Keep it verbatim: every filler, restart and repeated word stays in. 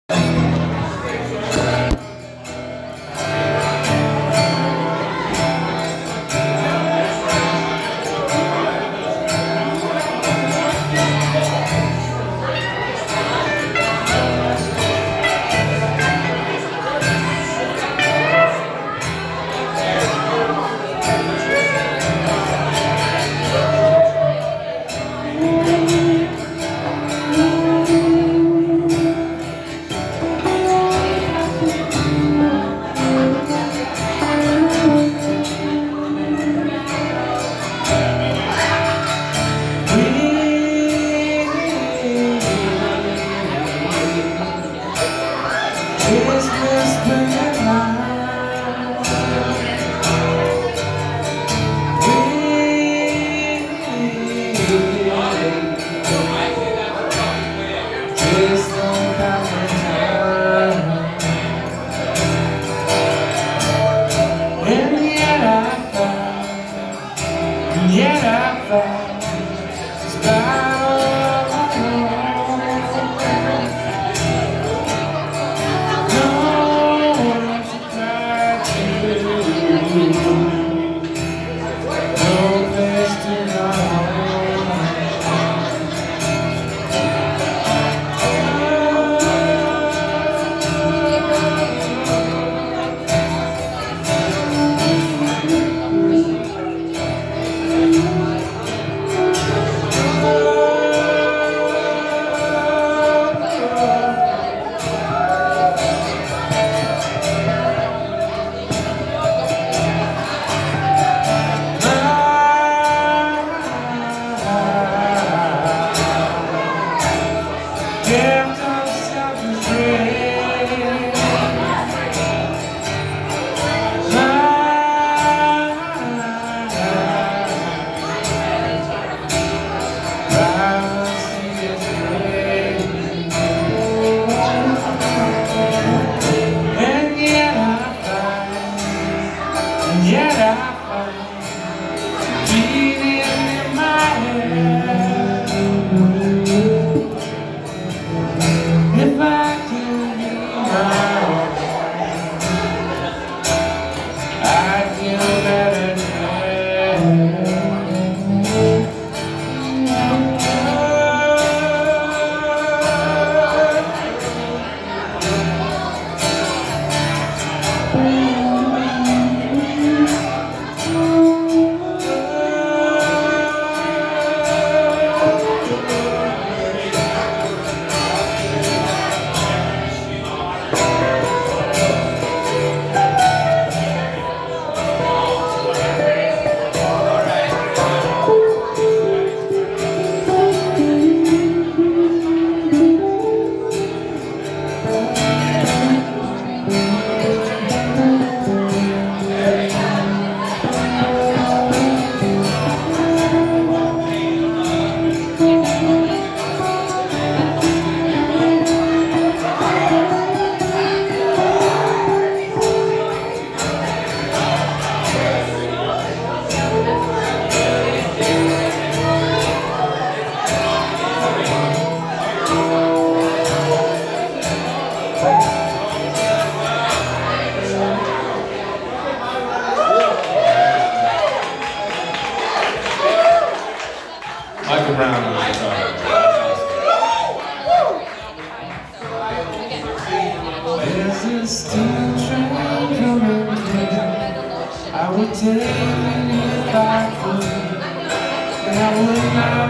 Yet I find it's about no one to cry to, no place to run. Yet I find beating in my head. If I can be my own, I'd feel better today. Michael Brown on the guitar. There's a steam train coming here. I would take it if I could, and I would not